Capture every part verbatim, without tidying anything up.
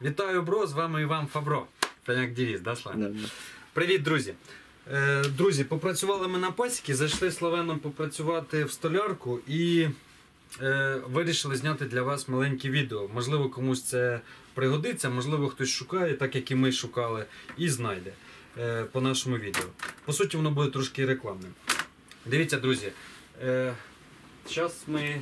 Вітаю, бро, з вами Іван Фабро. Це як девіз, да, Слава? Да, да. Привіт, друзі. Е, друзі, попрацювали ми на пасіці, зайшли з Славеном попрацювати в столярку і е, вирішили зняти для вас маленьке відео. Можливо, комусь це пригодиться, можливо, хтось шукає, так як і ми шукали, і знайде е, по нашому відео. По суті, воно буде трошки рекламним. Дивіться, друзі, е, зараз ми...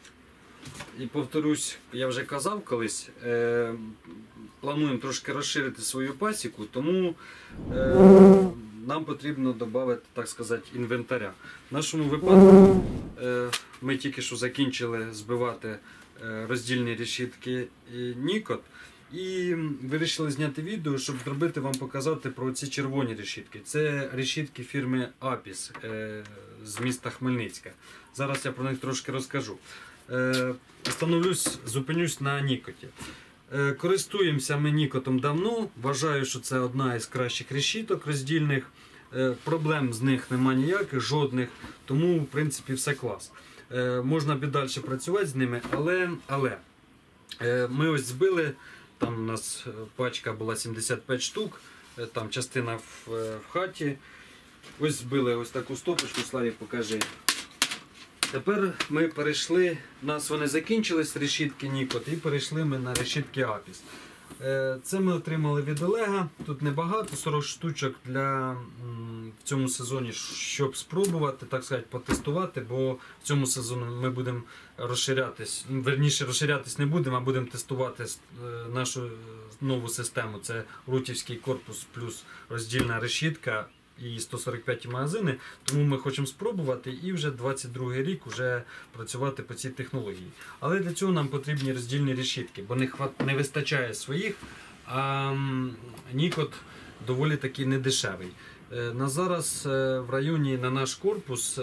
І повторюсь, я вже казав колись, е, плануємо трошки розширити свою пасіку, тому е, нам потрібно додати, так сказати, інвентаря. В нашому випадку е, ми тільки що закінчили збивати е, роздільні решітки Nikot і вирішили зняти відео, щоб зробити вам показати про ці червоні решітки. Це решітки фірми Апіс е, з міста Хмельницька. Зараз я про них трошки розкажу. Остановлюсь, зупинюсь на Нікоті. Користуємося ми Нікотом давно. Вважаю, що це одна із кращих решіток роздільних. Проблем з них немає ніяких, жодних. Тому, в принципі, все клас. Можна б і далі працювати з ними, але, але ми ось збили, там у нас пачка була сімдесят п'ять штук, там частина в, в хаті. Ось збили ось таку стопочку, Славі, покажи. Тепер ми перейшли, у нас вони закінчились, решітки Nikot, і перейшли ми на решітки Апіс. Це ми отримали від Олега, тут небагато, сорок штучок для, в цьому сезоні, щоб спробувати, так сказати, потестувати, бо в цьому сезоні ми будемо розширятись, верніше розширятись не будемо, а будемо тестувати нашу нову систему. Це рутівський корпус плюс роздільна решітка і сто сорок п'ять магазини, тому ми хочемо спробувати і вже двадцять другий рік вже працювати по цій технології. Але для цього нам потрібні роздільні решітки, бо не, хват... не вистачає своїх, а Nikot доволі таки недешевий. На зараз в районі на наш корпус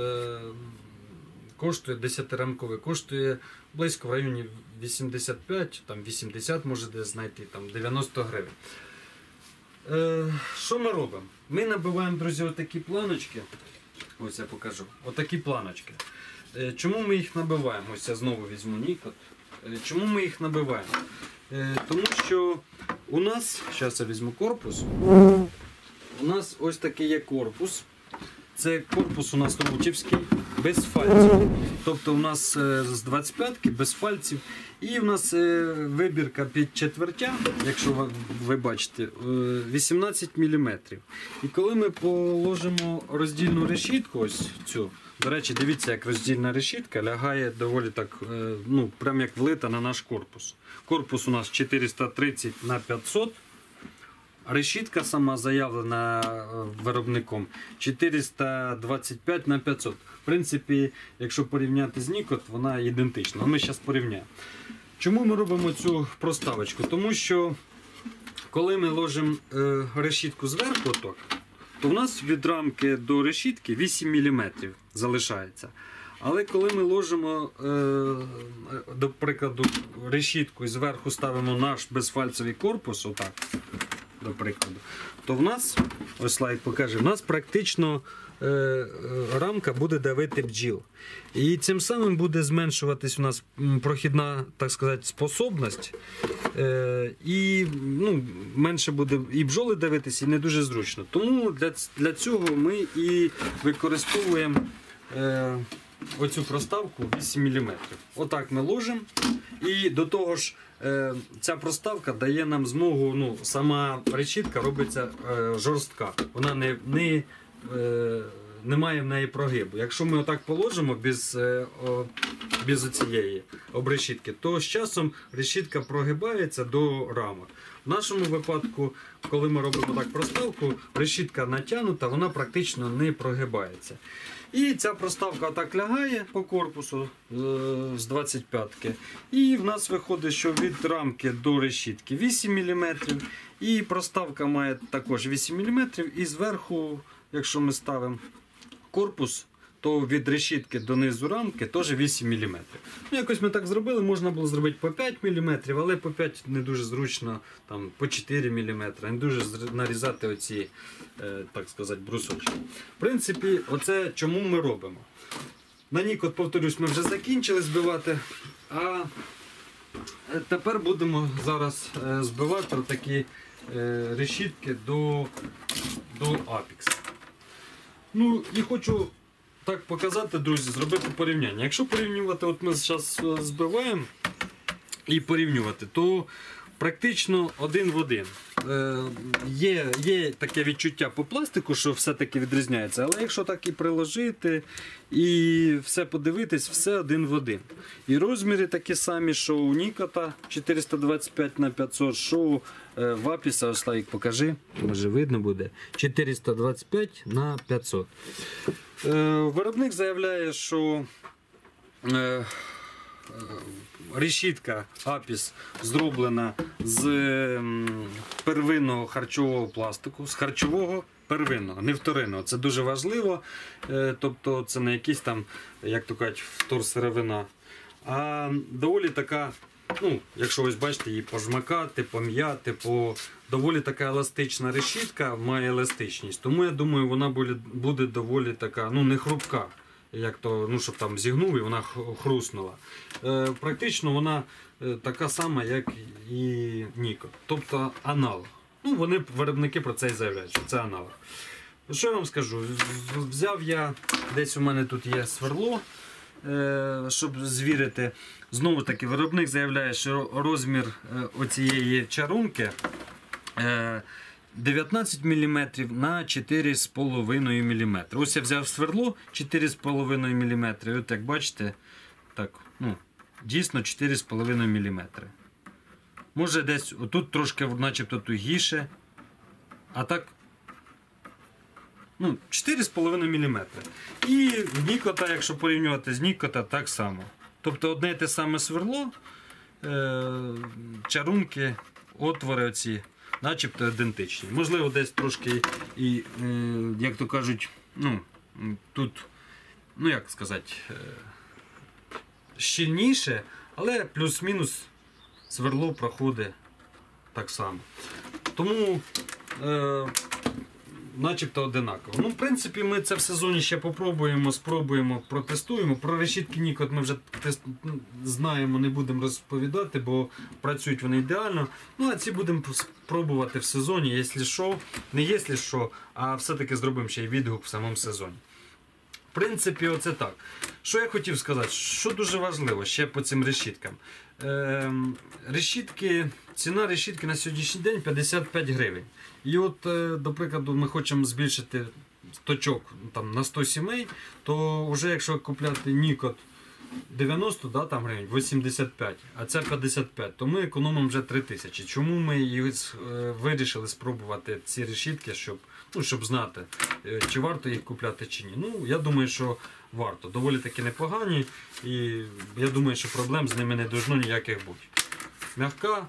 коштує десятирамковий, коштує близько в районі вісімдесят п'ять, там вісімдесят може десь знайти, там дев'яносто гривень. Що ми робимо? Ми набиваємо, друзі, отакі планочки. Ось я покажу. Отакі планочки. Чому ми їх набиваємо? Ось я знову візьму Nikot. Чому ми їх набиваємо? Тому що у нас, зараз я візьму корпус. У нас ось такий є корпус. Це корпус у нас рутівський, без фальців. Тобто у нас з двадцять п'ятки без фальців. І в нас вибірка під четвертя, якщо ви, ви бачите, вісімнадцять міліметрів. І коли ми положимо роздільну решітку, ось цю, до речі, дивіться, як роздільна решітка лягає доволі так, ну, прям як влита на наш корпус. Корпус у нас чотириста тридцять на п'ятсот. Решітка сама заявлена виробником чотириста двадцять п'ять на п'ятсот. В принципі, якщо порівняти з Nikot, вона ідентична. Ми зараз порівняємо. Чому ми робимо цю проставочку? Тому що коли ми ложимо е, решітку зверху, то, то в нас від рамки до решітки вісім міліметрів залишається. Але коли ми ложимо, е, до прикладу, решітку і зверху ставимо наш безфальцевий корпус, отак, до прикладу, то в нас, ось слайд покаже, в нас практично е, рамка буде давити бджіл. І цим самим буде зменшуватись у нас прохідна, так сказати, способність. Е, і ну, менше буде і бджоли давитися, і не дуже зручно. Тому для, для цього ми і використовуємо е, оцю проставку вісім міліметрів. Отак ми ложимо. І до того ж, е, ця проставка дає нам змогу, ну, сама решітка робиться е, жорстка. Вона не, не, е, не має в неї прогибу. Якщо ми отак положимо без, е, о, без оцієї обрешітки, то з часом решітка прогибається до рамок. В нашому випадку, коли ми робимо так проставку, решітка натягнута, вона практично не прогибається. І ця проставка так лягає по корпусу з двадцять п'ятки. І в нас виходить, що від рамки до решітки вісім міліметрів. І проставка має також вісім міліметрів. І зверху, якщо ми ставимо корпус, то від решітки до низу рамки теж вісім міліметрів. Ну, якось ми так зробили, можна було зробити по п'ять міліметрів, але по п'ять не дуже зручно, там, по чотири міліметри, не дуже нарізати оці, е, так сказати, брусочки. В принципі, оце чому ми робимо. На Nikot, повторюсь, ми вже закінчили збивати, а тепер будемо зараз збивати такі решітки до, до Apex. Ну і хочу так показати, друзі, зробити порівняння. Якщо порівнювати, от ми зараз збиваємо і порівнювати, то практично один в один. Е, є, є таке відчуття по пластику, що все-таки відрізняється, але якщо так і приложити, і все подивитись, все один в один. І розміри такі самі, що у Нікота чотириста двадцять п'ять на п'ятсот, що е, в Апіса, ось Славік, покажи, може видно буде, чотириста двадцять п'ять на п'ятсот. Е, виробник заявляє, що е, решітка Апіс зроблена з первинного харчового пластику, з харчового первинного, не вторинного. Це дуже важливо, тобто це не якийсь там, як то кажуть, вторсировина, а доволі така, ну, якщо ось бачите, її пожмакати, пом'яти, по доволі така еластична решітка, має еластичність, тому я думаю, вона буде, буде доволі така, ну, не хрупка. Як то, ну, щоб там зігнув і вона хруснула. Е, практично вона е, така сама, як і Нікот. Тобто аналог. Ну, вони, виробники, про це і заявляють, що це аналог. Що я вам скажу? Взяв я, десь у мене тут є сверло, е, щоб звірити. Знову таки, виробник заявляє, що розмір е, оцієї чарунки е, дев'ятнадцять міліметрів на чотири з половиною міліметри. Ось я взяв сверло чотири з половиною міліметри. От як бачите, так, ну, дійсно чотири з половиною міліметри. Може десь отут трошки начебто тугіше. А так, ну, чотири з половиною міліметри. І в Нікота, якщо порівнювати з Нікота, так само. Тобто одне і те саме сверло, е- чарунки, отвори оці, начебто ідентичні. Можливо, десь трошки і, е, як то кажуть, ну, тут, ну як сказати, е, щільніше, але плюс-мінус сверло проходить так само. Тому, е, начебто одинаково. Ну, в принципі, ми це в сезоні ще попробуємо, спробуємо, протестуємо. Про решітки Нікот ми вже тест... знаємо, не будемо розповідати, бо працюють вони ідеально. Ну, а ці будемо спробувати в сезоні, якщо що, не якщо що, а все-таки зробимо ще й відгук в самому сезоні. В принципі, оце так. Що я хотів сказати, що дуже важливо ще по цим решіткам. Е, решітки, ціна решітки на сьогоднішній день п'ятдесят п'ять гривень. І от, е, до прикладу, ми хочемо збільшити точок там, на сто сімей, то вже якщо купляти Нікот дев'яносто, да, там гривень, вісімдесят п'ять, а це п'ятдесят п'ять, то ми економимо вже три тисячі. Чому ми і, е, вирішили спробувати ці решітки, щоб, ну, щоб знати, е, чи варто їх купляти чи ні. Ну, я думаю, що варто. Доволі таки непогані, і я думаю, що проблем з ними не должно ніяких бути. М'яка,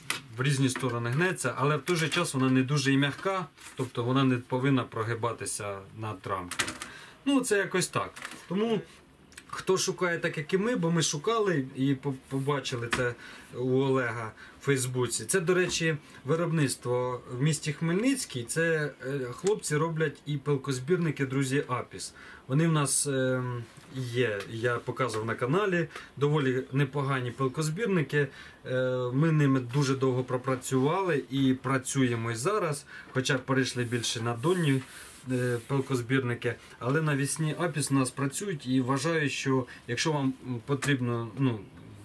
в різні сторони гнеться, але в той же час вона не дуже і м'яка, тобто вона не повинна прогибатися над рамкою. Ну, це якось так. Тому, хто шукає так, як і ми, бо ми шукали і побачили це у Олега в Фейсбуці. Це, до речі, виробництво в місті Хмельницький. Це хлопці роблять і пилкозбірники, друзі, Апіс. Вони в нас е, є, я показував на каналі, доволі непогані пилкозбірники. Е, ми ними дуже довго пропрацювали і працюємо і зараз, хоча перейшли більше на донні е, пилкозбірники. Але навісні Апіс у нас працюють і вважаю, що якщо вам потрібно, ну,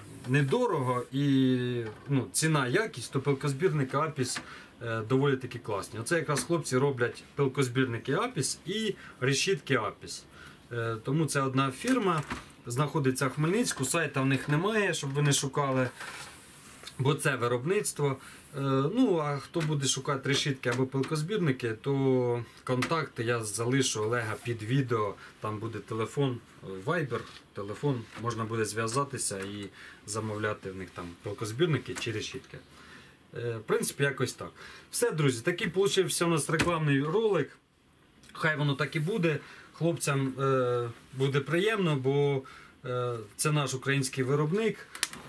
недорого і, ну, ціна, якість, то пилкозбірники Апіс е, доволі таки класні. Оце якраз хлопці роблять пилкозбірники Апіс і решітки Апіс. Е, тому це одна фірма, знаходиться в Хмельницьку, сайта в них немає, щоб ви не шукали, бо це виробництво. Е, ну, а хто буде шукати решітки або пилкозбірники, то контакти я залишу Олега під відео, там буде телефон, Viber, телефон, можна буде зв'язатися і замовляти в них там пилкозбірники чи решітки. Е, в принципі, якось так. Все, друзі, такий получився у нас рекламний ролик. Хай воно так і буде. Хлопцям е, буде приємно, бо е, це наш український виробник.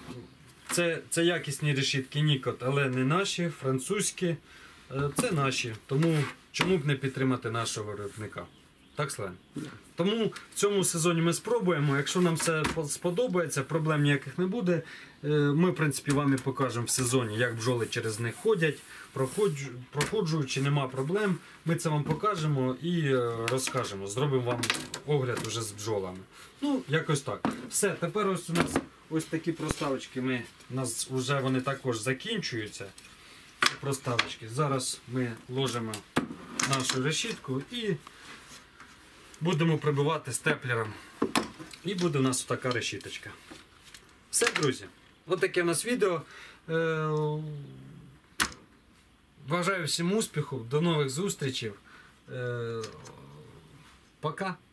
Це, це якісні решітки Нікот, але не наші, французькі. Е, це наші. Тому чому б не підтримати нашого виробника? Так, Славен? Да. Тому в цьому сезоні ми спробуємо. Якщо нам все сподобається, проблем ніяких не буде. Е, Ми, в принципі, вам і покажемо в сезоні, як бджоли через них ходять, проходжу, проходжу, чи нема проблем. Ми це вам покажемо і е, розкажемо. Зробимо вам огляд уже з бджолами. Ну, якось так. Все, тепер ось у нас ось такі проставочки. Ми, у нас вже вони також закінчуються. Проставочки. Зараз ми ложимо нашу решітку і будемо прибивати степлером. І буде у нас така решіточка. Все, друзі. Ось таке у нас відео. Е, Бажаю всім успіху, до нових зустрічей. Е, Пока.